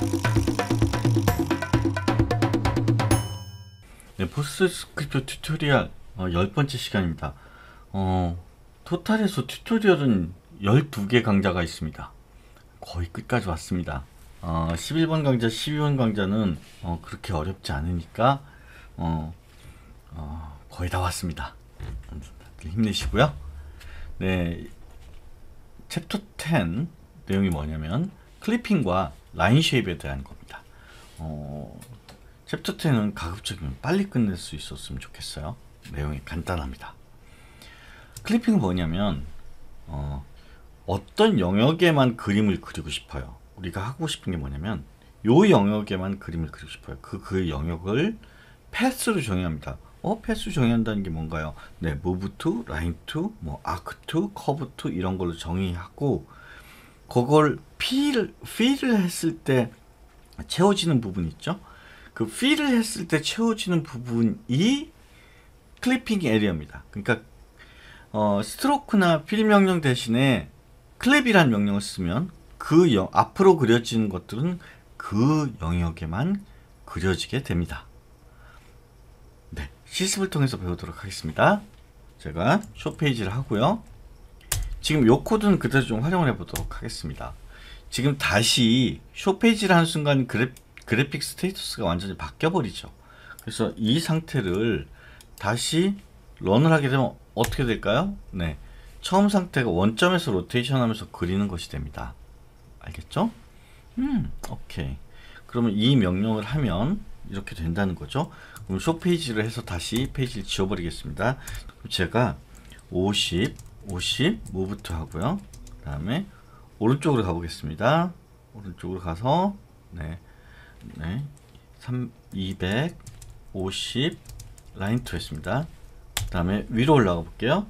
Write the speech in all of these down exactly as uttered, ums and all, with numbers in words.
네, 포스트스크립트 튜토리얼 어, 열 번째 시간입니다. 어, 토탈에서 튜토리얼은 열두 개 강좌가 있습니다. 거의 끝까지 왔습니다. 어, 십일 번 강좌, 십이 번 강좌는 어, 그렇게 어렵지 않으니까 어, 어, 거의 다 왔습니다. 힘내시고요. 네, 챕터 십 내용이 뭐냐면 클리핑과 라인 쉐입에 대한 겁니다. 어, 챕터 십은 가급적이면 빨리 끝낼 수 있었으면 좋겠어요. 내용이 간단합니다. 클리핑은 뭐냐면 어, 어떤 영역에만 그림을 그리고 싶어요. 우리가 하고 싶은 게 뭐냐면 요 영역에만 그림을 그리고 싶어요. 그, 그 영역을 패스로 정의합니다. 어, 패스 정의한다는 게 뭔가요? 네, move to, line to, 뭐 arc to, curve to 이런 걸로 정의하고 그걸 fill, fill을 했을 때 채워지는 부분 있죠? 그 fill을 했을 때 채워지는 부분이 클리핑 에리어입니다. 그러니까 어, 스트로크나 fill 명령 대신에 클랩이라는 명령을 쓰면 그 영, 앞으로 그려지는 것들은 그 영역에만 그려지게 됩니다. 네, 실습을 통해서 배우도록 하겠습니다. 제가 쇼 페이지를 하고요. 지금 요 코드는 그대로 좀 활용을 해 보도록 하겠습니다. 지금 다시 쇼 페이지를 하는 순간 그래, 그래픽 스테이터스가 완전히 바뀌어 버리죠. 그래서 이 상태를 다시 런을 하게 되면 어떻게 될까요? 네, 처음 상태가 원점에서 로테이션 하면서 그리는 것이 됩니다. 알겠죠? 음, 오케이. 그러면 이 명령을 하면 이렇게 된다는 거죠. 그럼 쇼 페이지를 해서 다시 페이지를 지워버리겠습니다. 그럼 제가 오십, 오십, 무브트 하고요. 그 다음에 오른쪽으로 가보겠습니다. 오른쪽으로 가서, 네, 네, 삼, 이백오십, 라인 투 했습니다. 그 다음에 위로 올라가 볼게요.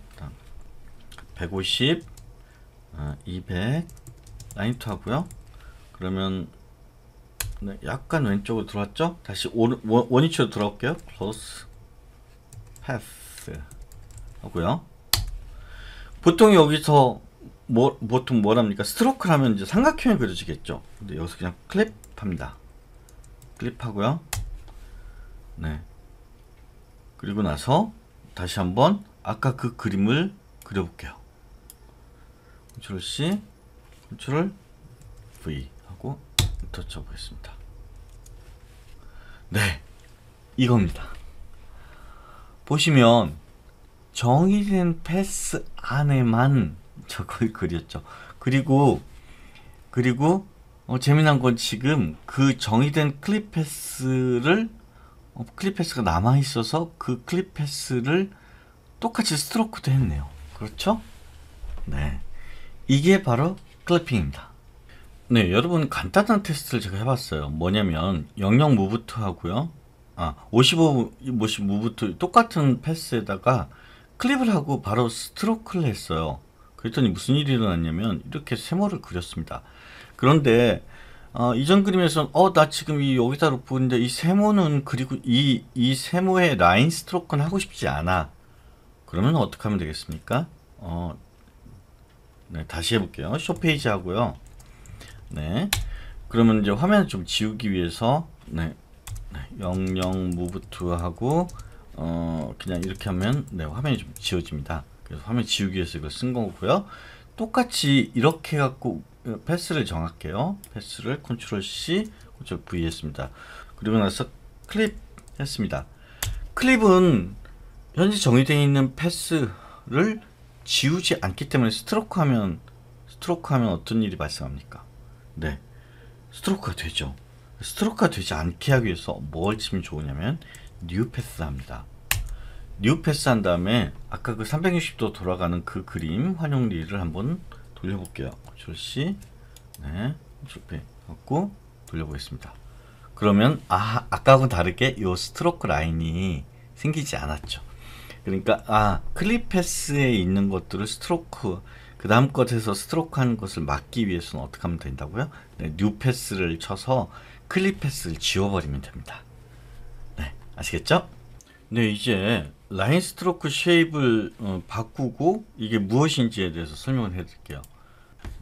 백오십, 어, 이백, 라인 투 하고요. 그러면 네, 약간 왼쪽으로 들어왔죠? 다시 원, 원위치로 들어올게요. close, path 하고요. 보통 여기서 뭐, 보통 뭐랍니까? 스트로크를 하면 이제 삼각형이 그려지겠죠? 근데 여기서 그냥 클립 합니다. 클립 하고요. 네. 그리고 나서 다시 한번 아까 그 그림을 그려볼게요. 컨트롤 C, 컨트롤 V 하고 엔터 쳐보겠습니다. 네, 이겁니다. 보시면 정의된 패스 안에만 저걸 그렸죠. 그리고 그리고 어, 재미난 건 지금 그 정의된 클립 패스를 어, 클립 패스가 남아 있어서 그 클립 패스를 똑같이 스트로크도 했네요. 그렇죠? 네, 이게 바로 클리핑입니다. 네, 여러분 간단한 테스트를 제가 해봤어요. 뭐냐면 영영 무브트 하고요. 아, 오십오, 오십 무브트 똑같은 패스에다가 클립을 하고 바로 스트로크를 했어요. 그랬더니 무슨 일이 일어났냐면 이렇게 세모를 그렸습니다. 그런데 어, 이전 그림에서는 어, 나 지금 이 여기다 보는데 이 세모는 그리고 이, 이 세모의 라인 스트로크는 하고 싶지 않아. 그러면 어떻게 하면 되겠습니까? 어, 네, 다시 해볼게요. 쇼 페이지 하고요. 네, 그러면 이제 화면을 좀 지우기 위해서 네, 네, 영영 무브 투 하고 어 그냥 이렇게 하면 네, 화면이 좀 지워집니다. 그래서 화면 지우기 위해서 이걸 쓴 거고요. 똑같이 이렇게 갖고 패스를 정할게요. 패스를 컨트롤 C, 컨트롤 V 했습니다. 그리고 나서 클립 했습니다. 클립은 현재 정의되어 있는 패스를 지우지 않기 때문에 스트로크 하면 스트로크 하면 어떤 일이 발생합니까? 네, 스트로크가 되죠. 스트로크가 되지 않게 하기 위해서 뭘 치면 좋으냐면 뉴 패스 합니다. 뉴 패스 한 다음에 아까 그 삼백육십 도 돌아가는 그 그림 활용리를 한번 돌려볼게요. 컨트롤 C, 네, 컨트롤 P 갖고 돌려보겠습니다. 그러면 아, 아까하고는 다르게 이 스트로크 라인이 생기지 않았죠. 그러니까 아, 클립 패스에 있는 것들을 스트로크 그 다음 것에서 스트로크 하는 것을 막기 위해서는 어떻게 하면 된다고요? 네, 뉴 패스를 쳐서 클립 패스를 지워버리면 됩니다. 네, 아시겠죠? 네, 이제 라인 스트로크 쉐입을 어, 바꾸고 이게 무엇인지에 대해서 설명을 해드릴게요.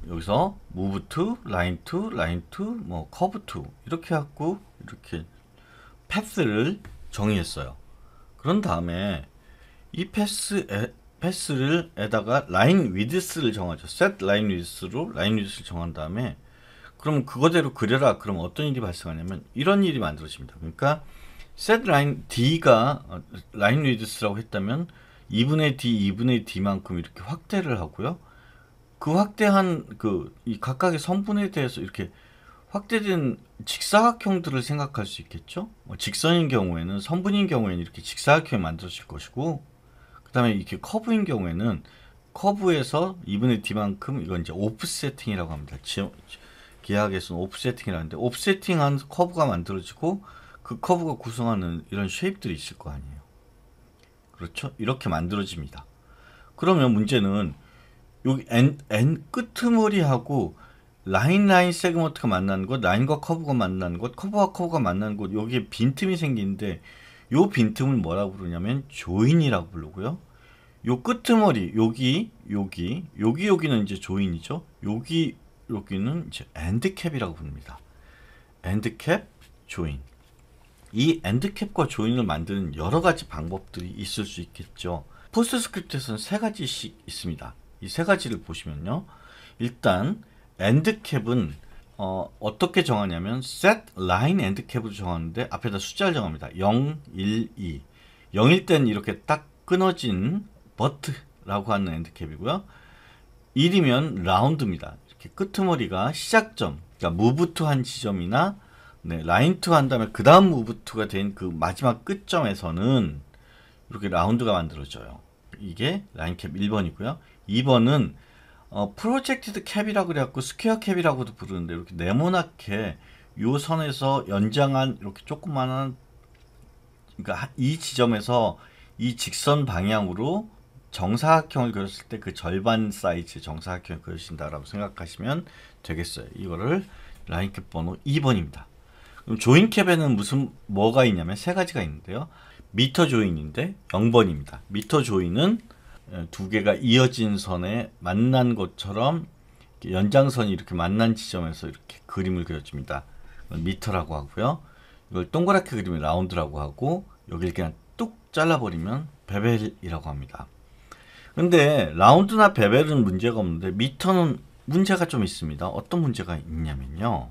여기서 move to, line to, line to, 뭐 curve to 이렇게 갖고 이렇게 패스를 정의했어요. 그런 다음에 이 패스에, 패스를 에다가 라인 위드스를 정하죠. set 라인 위드스로 라인 위드스를 정한 다음에 그럼 그거대로 그려라. 그럼 어떤 일이 발생하냐면 이런 일이 만들어집니다. 그러니까 set 라인 d가 라인 위드스라고 했다면 이분의 d, 이분의 d만큼 이렇게 확대를 하고요. 그 확대한 그 이 각각의 선분에 대해서 이렇게 확대된 직사각형들을 생각할 수 있겠죠. 뭐 직선인 경우에는 선분인 경우에는 이렇게 직사각형이 만들어질 것이고, 그 다음에 이렇게 커브인 경우에는 커브에서 이분의 d만큼 이건 이제 오프세팅이라고 합니다. 기하학에서는 오프세팅이라고 하는데 오프세팅한 커브가 만들어지고 그 커브가 구성하는 이런 쉐입들이 있을 거 아니에요. 그렇죠? 이렇게 만들어집니다. 그러면 문제는 여기 N, N 끄트머리하고 라인 라인 세그먼트가 만나는 것, 라인과 커브가 만나는 것, 커브와 커브가 만나는 것, 여기에 빈틈이 생기는데 요 빈틈을 뭐라고 부르냐면 조인이라고 부르고요. 요 끄트머리, 여기, 여기, 여기, 여기는 이제 조인이죠. 여기, 여기는 이제 엔드캡이라고 부릅니다. 엔드캡, 조인. 이 엔드캡과 조인을 만드는 여러 가지 방법들이 있을 수 있겠죠. 포스트스크립트에서는 세 가지씩 있습니다. 이 세 가지를 보시면요. 일단 엔드캡은 어, 어떻게 정하냐면 set line endcap으로 정하는데 앞에다 숫자를 정합니다. 영, 일, 이. 영일 때는 이렇게 딱 끊어진 but라고 하는 엔드캡이고요. 일이면 라운드입니다. 이렇게 끄트머리가 시작점, 그러니까 move to 한 지점이나 네, line to 한 다음에 그 다음 move to가 된 그 마지막 끝점에서는 이렇게 라운드가 만들어져요. 이게 라인 캡 일 번이고요. 이 번은 어, 프로젝티드 캡이라고 그래갖고 스퀘어 캡이라고도 부르는데 이렇게 네모나게 요 선에서 연장한 이렇게 조그만한, 그러니까 이 지점에서 이 직선 방향으로 정사각형을 그렸을 때 그 절반 사이즈의 정사각형을 그리신다라고 생각하시면 되겠어요. 이거를 라인 캡 번호 이 번입니다. 그럼 조인 캡에는 무슨 뭐가 있냐면 세 가지가 있는데요. 미터 조인인데 영 번입니다. 미터 조인은 두 개가 이어진 선에 만난 것처럼 연장선이 이렇게 만난 지점에서 이렇게 그림을 그려줍니다. 미터라고 하고요. 이걸 동그랗게 그리면 라운드라고 하고 여기를 그냥 뚝 잘라버리면 베벨이라고 합니다. 근데 라운드나 베벨은 문제가 없는데 미터는 문제가 좀 있습니다. 어떤 문제가 있냐면요.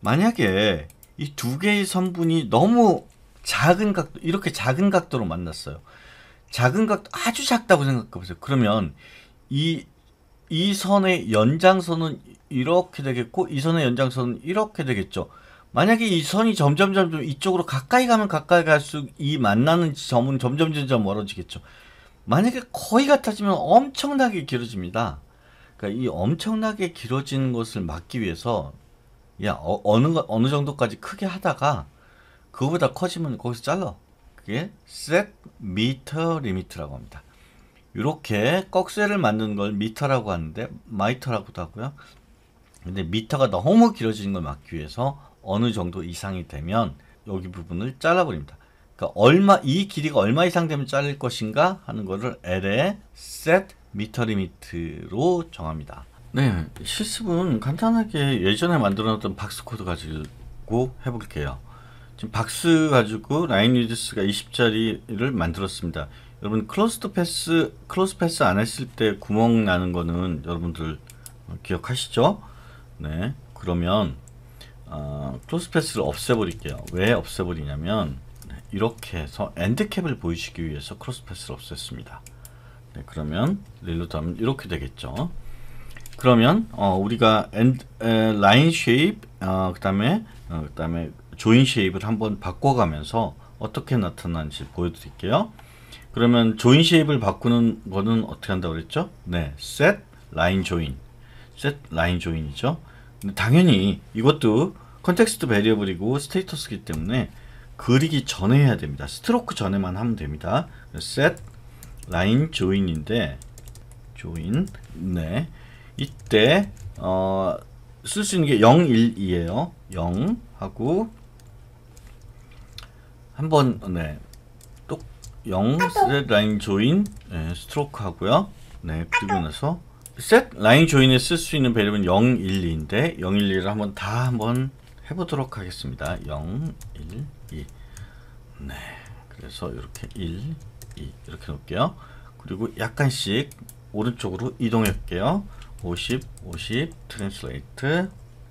만약에 이 두 개의 선분이 너무 작은 각도, 이렇게 작은 각도로 만났어요. 작은 각도, 아주 작다고 생각해 보세요. 그러면 이, 이 선의 연장선은 이렇게 되겠고, 이 선의 연장선은 이렇게 되겠죠. 만약에 이 선이 점점 점점 이쪽으로 가까이 가면 가까이 갈수록 이 만나는 점은 점점 점점 멀어지겠죠. 만약에 거의 같아지면 엄청나게 길어집니다. 그러니까 이 엄청나게 길어지는 것을 막기 위해서 야 어, 어느 어느 정도까지 크게 하다가 그거보다 커지면 거기서 잘라. 그게 set meter limit라고 합니다. 이렇게 꺽쇠를 만드는 걸 미터라고 하는데 마이터라고도 하고요. 근데 미터가 너무 길어지는 걸 막기 위해서 어느 정도 이상이 되면 여기 부분을 잘라버립니다. 그러니까 얼마, 이 길이가 얼마 이상 되면 자를 것인가 하는 거를 L의 set meter limit로 정합니다. 네, 실습은 간단하게 예전에 만들어놨던 박스 코드 가지고 해볼게요. 지금 박스 가지고 라인 위드스가 이십 짜리를 만들었습니다. 여러분 클로스드 패스, 클로스 패스 안 했을 때 구멍 나는 거는 여러분들 기억하시죠? 네, 그러면 어, 클로스 패스를 없애버릴게요. 왜 없애버리냐면 이렇게 해서 엔드캡을 보이시기 위해서 클로스 패스를 없앴습니다. 네, 그러면 릴로드 하면 이렇게 되겠죠. 그러면 어, 우리가 엔드, 에, 라인 쉐입, 어, 그 다음에 어, 그 다음에 조인 쉐입을 한번 바꿔가면서 어떻게 나타나는지 보여드릴게요. 그러면 조인 쉐입을 바꾸는 거는 어떻게 한다고 그랬죠? 네, set line join, set line join이죠. 근데 당연히 이것도 컨텍스트 베리어블이고 스테이터스이기 때문에 그리기 전에 해야 됩니다. 스트로크 전에만 하면 됩니다. set line join인데 join, 네, 이때 어, 쓸 수 있는 게 영, 일, 이에요. 영 하고 한번 네, 또 영 set line join, 네, 스트로크 하고요. 네, 그리고 나서 set 라인 조인에 쓸 수 있는 배열은 영, 일, 이인데 영, 일, 이를 한번 다 한번 해보도록 하겠습니다. 영, 일, 이. 네. 그래서 이렇게 일, 이 이렇게 놓을게요. 그리고 약간씩 오른쪽으로 이동해 볼게요. 오십, 오십, 트랜슬레이트.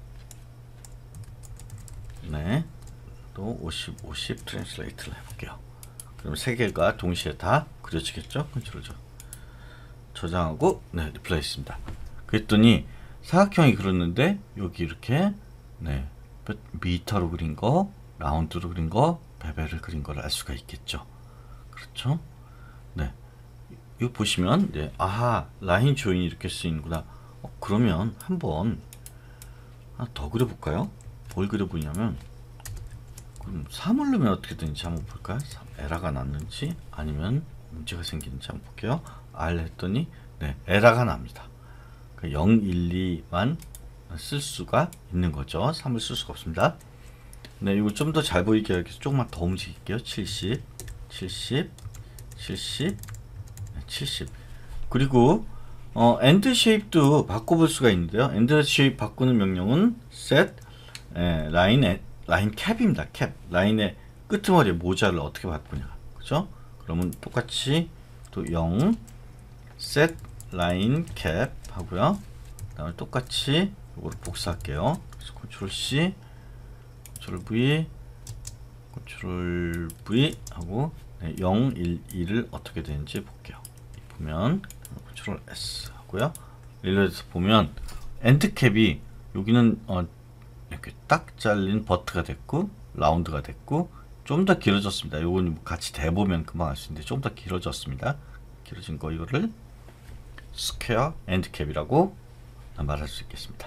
네. 또 오십, 오십 트랜슬레이트를 해볼게요. 그럼 세 개가 동시에 다 그려지겠죠? 컨트롤 저 저장하고 네 리플레이스입니다. 그랬더니 사각형이 그렸는데 여기 이렇게 네 미터로 그린 거, 라운드로 그린 거, 베벨을 그린 거를 알 수가 있겠죠. 그렇죠? 네. 이거 보시면 네 아하 라인 조인이 이렇게 쓰이는구나. 어, 그러면 한번 하나 더 그려볼까요? 뭘 그려보냐면 그럼 삼을 넣으면 어떻게 되는지 한번 볼까요? 에러가 났는지 아니면 문제가 생기는지 한번 볼게요. R 했더니 네 에러가 납니다. 영, 일, 이만 쓸 수가 있는 거죠. 삼을 쓸 수가 없습니다. 네, 이거 좀 더 잘 보이게 하기 위해서 조금만 더 움직일게요. 칠십, 칠십, 칠십, 칠십. 그리고 어, 엔드 쉐입도 바꿔볼 수가 있는데요. 엔드 쉐입 바꾸는 명령은 set 에, 라인에 라인 캡입니다. 캡. 라인의 끄트머리에 모자를 어떻게 바꾸냐. 그죠? 그러면 똑같이 또 영 set line cap 하고요. 그다음에 똑같이 이걸 복사할게요. 그래서 컨트롤 C, 컨트롤 V, 컨트롤 V 하고 네, 영, 일, 이를 어떻게 되는지 볼게요. 보면 컨트롤 S 하고요. 릴러에서 보면 엔드 캡이 여기는 어, 이렇게 딱 잘린 버트가 됐고 라운드가 됐고 좀 더 길어졌습니다. 요건 같이 대보면 금방 알 수 있는데 좀 더 길어졌습니다. 길어진 거 이거를 스퀘어 엔드 캡이라고 말할 수 있겠습니다.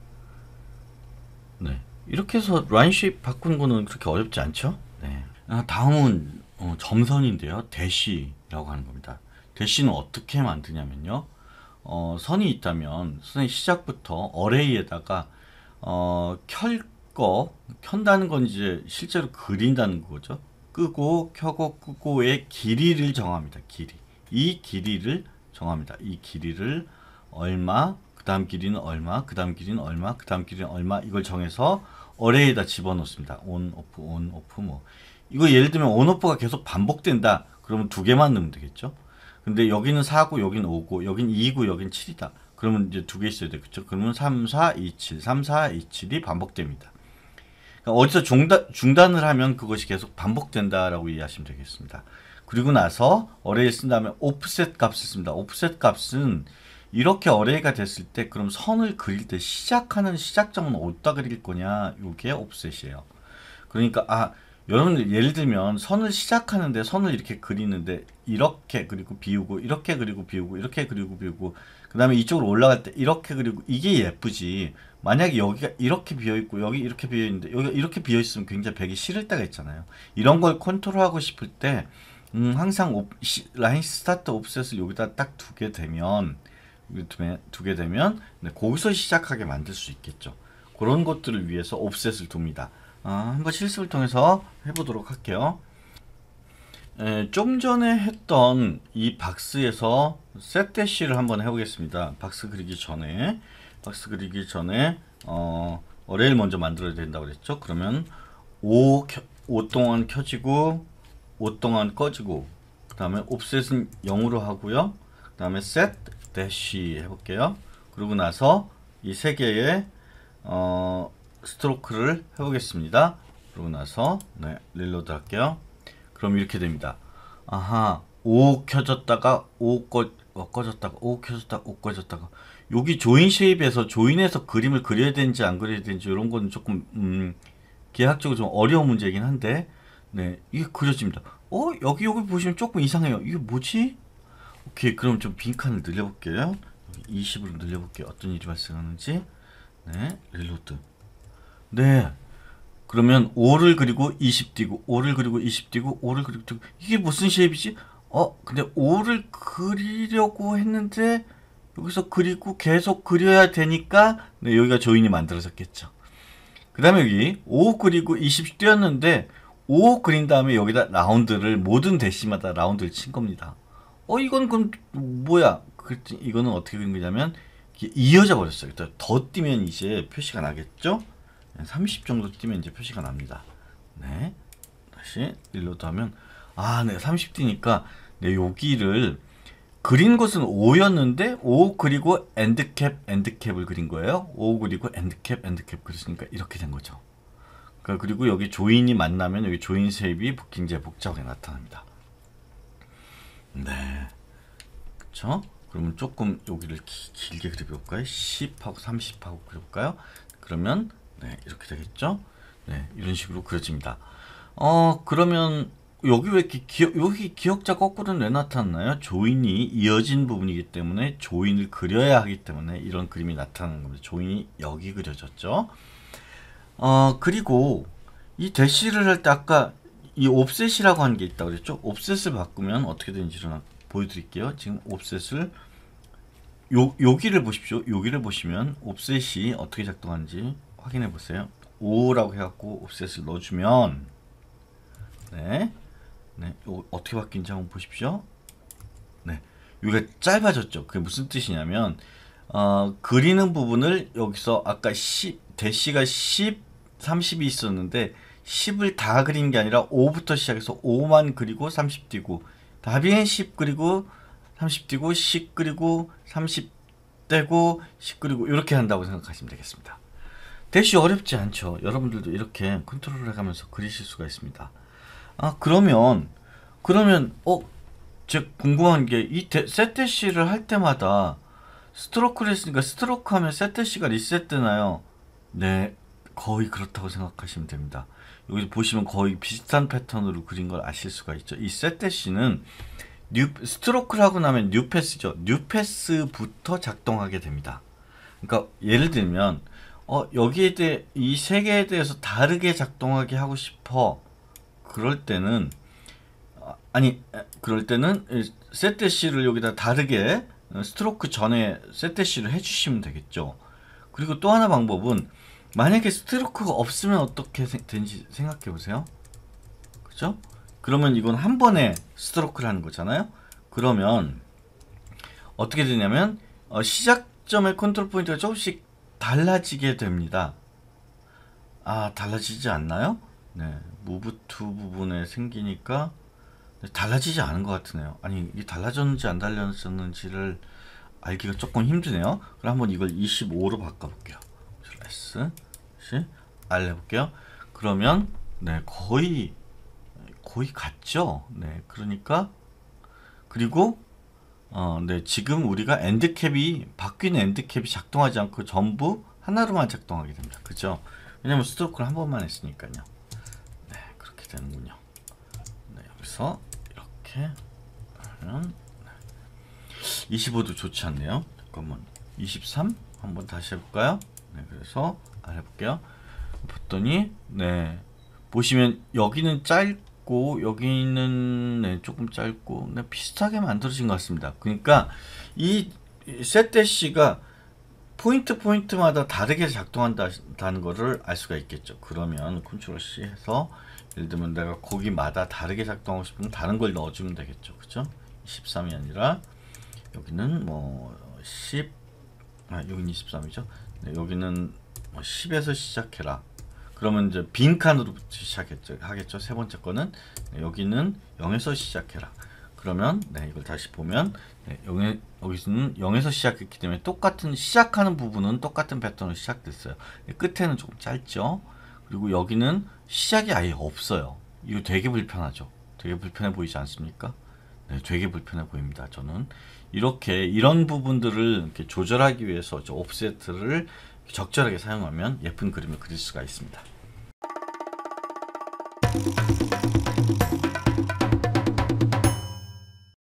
네, 이렇게 해서 라인 쉐입 바꾸는 거는 그렇게 어렵지 않죠? 네. 아, 다음은 어, 점선인데요. 대시라고 하는 겁니다. 대시는 어떻게 만드냐면요. 어, 선이 있다면 선의 시작부터 어레이에다가 어, 켤 거, 켠다는 건 이제 실제로 그린다는 거죠. 끄고 켜고 끄고의 길이를 정합니다. 길이. 이 길이를 정합니다. 이 길이를 얼마, 그 다음 길이는 얼마, 그 다음 길이는 얼마, 그 다음 길이는 얼마 이걸 정해서 어레이에다 집어넣습니다. 온, 오프, 온, 오프 뭐 이거 예를 들면 온, 오프가 계속 반복된다. 그러면 두 개만 넣으면 되겠죠. 근데 여기는 사고 여기는 오고 여기는 이고 여기는 칠이다. 그러면 이제 두 개 있어야 되겠죠. 그러면 삼, 사, 이, 칠, 삼, 사, 이, 칠이 반복됩니다. 그러니까 어디서 중단, 중단을 하면 그것이 계속 반복된다라고 이해하시면 되겠습니다. 그리고 나서 어레이를 쓴 다음에 오프셋 값을 씁니다. 오프셋 값은 이렇게 어레이가 됐을 때 그럼 선을 그릴 때 시작하는 시작점은 어디다 그릴 거냐, 이게 오프셋이에요. 그러니까 아 여러분들 예를 들면 선을 시작하는데 선을 이렇게 그리는데 이렇게 그리고 비우고 이렇게 그리고 비우고 이렇게 그리고 비우고 그 다음에 이쪽으로 올라갈 때 이렇게 그리고 이게 예쁘지, 만약에 여기가 이렇게 비어있고 여기 이렇게 비어있는데 여기가 이렇게 비어있으면 굉장히 배기 싫을 때가 있잖아요. 이런 걸 컨트롤하고 싶을 때 음, 항상 옵, 시, 라인 스타트 옵셋을 여기다 딱 두게 되면 두게 되면 네, 거기서 시작하게 만들 수 있겠죠. 그런 것들을 위해서 옵셋을 둡니다. 아, 한번 실습을 통해서 해보도록 할게요. 에, 좀 전에 했던 이 박스에서 셋 대시를 한번 해보겠습니다. 박스 그리기 전에 박스 그리기 전에 어, 어레이를 먼저 만들어야 된다고 그랬죠. 그러면 오, 오 동안 켜지고 오 동안 꺼지고 그 다음에 옵셋은 영으로 하고요. 그 다음에 셋 대시 해볼게요. 그러고 나서 이 세 개의 어, 스트로크를 해보겠습니다. 그러고 나서 네, 릴로드 할게요. 그럼 이렇게 됩니다. 아하, 오 켜졌다가 오 꺼, 어, 꺼졌다가 오 켜졌다가 오 꺼졌다가 여기 조인 쉐입에서 조인해서 그림을 그려야 되는지 안 그려야 되는지 이런 거는 조금 음, 기하학적으로 좀 어려운 문제이긴 한데 네, 이게 그려집니다. 어? 여기 여기 보시면 조금 이상해요. 이게 뭐지? 오케이, 그럼 좀 빈칸을 늘려볼게요. 이십으로 늘려볼게요. 어떤 일이 발생하는지. 네, 릴로드. 네, 그러면 오를 그리고 이십 띄고 오를 그리고 이십 띄고 오를 그리고 띄고 이게 무슨 쉐입이지? 어, 근데 오를 그리려고 했는데 여기서 그리고 계속 그려야 되니까 네, 여기가 조인이 만들어졌겠죠. 그 다음에 여기 오 그리고 이십 띄었는데 오 그린 다음에 여기다 라운드를 모든 대시마다 라운드를 친 겁니다. 어, 이건 그럼 뭐야? 그랬더니 이거는 어떻게 된 거냐면 이어져 버렸어요. 더 뛰면 이제 표시가 나겠죠? 삼십 정도 뛰면 이제 표시가 납니다. 네. 다시 릴로드 하면 아, 네. 삼십 뛰니까 네, 여기를 그린 것은 오였는데 오 그리고 엔드캡 엔드캡을 그린 거예요. 오 그리고 엔드캡 엔드캡 그렸으니까 이렇게 된 거죠. 그러니까 그리고 여기 조인이 만나면 여기 조인 쉐입이 굉장히 복잡하게 나타납니다. 네. 그쵸? 그러면 조금 여기를 기, 길게 그려볼까요? 십하고 삼십하고 그려볼까요? 그러면 네, 이렇게 되겠죠? 네, 이런 식으로 그려집니다. 어, 그러면 여기 왜 이렇게 기억, 여기 기억자 거꾸로는 왜 나타났나요? 조인이 이어진 부분이기 때문에 조인을 그려야 하기 때문에 이런 그림이 나타나는 겁니다. 조인이 여기 그려졌죠? 어, 그리고 이 대시를 할 때 아까 이 옵셋이라고 하는 게 있다고 그랬죠? 옵셋을 바꾸면 어떻게 되는지를 보여드릴게요. 지금 옵셋을 요, 여기를 보십시오. 여기를 보시면 옵셋이 어떻게 작동하는지 확인해 보세요. 오라고 해갖고 옵셋을 넣어주면 네, 네, 요, 어떻게 바뀐지 한번 보십시오. 네, 여기가 짧아졌죠. 그게 무슨 뜻이냐면 어, 그리는 부분을 여기서 아까 십, 대시가 십, 삼십이 있었는데 십을 다 그린 게 아니라 오부터 시작해서 오만 그리고 삼십 띄고 다비엔 십 그리고 삼십 띄고 십 그리고 삼십 떼고 십 그리고 이렇게 한다고 생각하시면 되겠습니다. 대시 어렵지 않죠. 여러분들도 이렇게 컨트롤을 해가면서 그리실 수가 있습니다. 아, 그러면 그러면 어, 제가 궁금한 게 이 셋대시를 할 때마다 스트로크를 했으니까 스트로크 하면 셋대시가 리셋되나요? 네, 거의 그렇다고 생각하시면 됩니다. 여기 보시면 거의 비슷한 패턴으로 그린 걸 아실 수가 있죠. 이 셋대시는 뉴 스트로크를 하고 나면 뉴패스죠. 뉴패스부터 작동하게 됩니다. 그러니까 예를 들면 어, 여기에 대해 이 세 개에 대해서 다르게 작동하게 하고 싶어. 그럴 때는 아니 그럴 때는 셋대시를 여기다 다르게 스트로크 전에 셋대시를 해주시면 되겠죠. 그리고 또 하나 방법은 만약에 스트로크가 없으면 어떻게 되는지 생각해 보세요. 그죠? 그러면 이건 한 번에 스트로크를 하는 거잖아요. 그러면 어떻게 되냐면 어, 시작점의 컨트롤 포인트가 조금씩 달라지게 됩니다. 아, 달라지지 않나요? 네, 무브 투 부분에 생기니까 달라지지 않은 것 같으네요. 아니, 이게 달라졌는지 안 달라졌는지를 알기가 조금 힘드네요. 그럼 한번 이걸 이십오로 바꿔볼게요. S, R 해볼게요. 그러면 네, 거의 거의 같죠. 네, 그러니까 그리고 어, 네, 지금 우리가 엔드캡이 바뀌는 엔드캡이 작동하지 않고 전부 하나로만 작동하게 됩니다. 그죠? 왜냐면 스트로크를 한 번만 했으니까요. 네, 그렇게 되는군요. 네, 여기서 이렇게 하면 이십오도 좋지 않네요. 잠깐만, 이십삼 한번 다시 해볼까요? 네, 그래서 안 해볼게요. 봤더니 네, 보시면 여기는 짧고 여기는 네, 조금 짧고 네, 비슷하게 만들어진 것 같습니다. 그러니까 이 셋대시가 포인트 포인트마다 다르게 작동한다는 것을 알 수가 있겠죠. 그러면 컨트롤 C 해서 예를 들면 내가 거기마다 다르게 작동하고 싶으면 다른 걸 넣어주면 되겠죠. 그죠? 이십삼이 아니라 여기는 뭐 십, 아, 여기는 이십삼이죠. 네, 여기는 뭐 십에서 시작해라. 그러면 이제 빈칸으로부터 시작했죠. 하겠죠. 세 번째 거는 네, 여기는 영에서 시작해라. 그러면 네, 이걸 다시 보면 네, 여기, 여기서는 영에서 시작했기 때문에 똑같은 시작하는 부분은 똑같은 패턴으로 시작됐어요. 네, 끝에는 조금 짧죠. 그리고 여기는 시작이 아예 없어요. 이거 되게 불편하죠. 되게 불편해 보이지 않습니까? 네, 되게 불편해 보입니다. 저는 이렇게 이런 부분들을 이렇게 조절하기 위해서 저 옵셋을 적절하게 사용하면 예쁜 그림을 그릴 수가 있습니다.